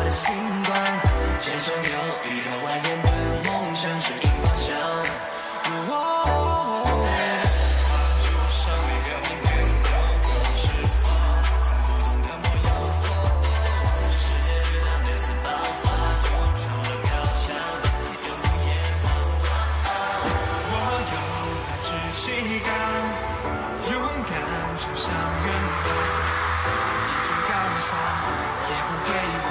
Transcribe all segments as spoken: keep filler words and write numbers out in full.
的星光，肩上有一条蜿蜒的梦想，指引方向。哦，就像每个明天都有释放，不同的模样。世界巨大，每次爆发就成了高墙，永不言忘。我有那志气感，勇敢冲向远方，一寸高山也不会慌。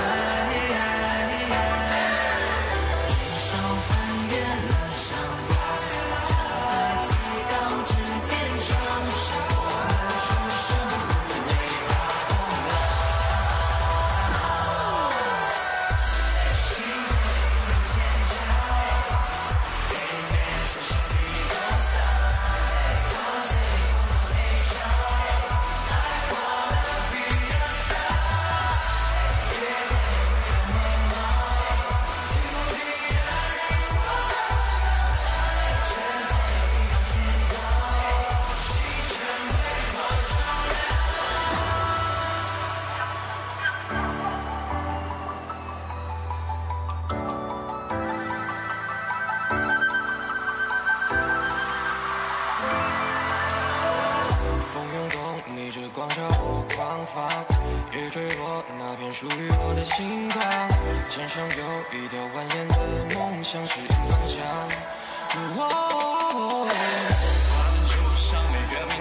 手翻遍了山峰，站在最高之天上，谁不能出生为大风浪？心在心中坚强，给每所生命都 stop。Don't say don't A shot, I wanna be a star。别为了梦想，努力的人我想，前方有一道曙光，星辰为我照风涌动，逆着光照我狂放，雨坠落那片属于我的星光，肩上有一条蜿蜒的梦想，指引方向。哦，就像每个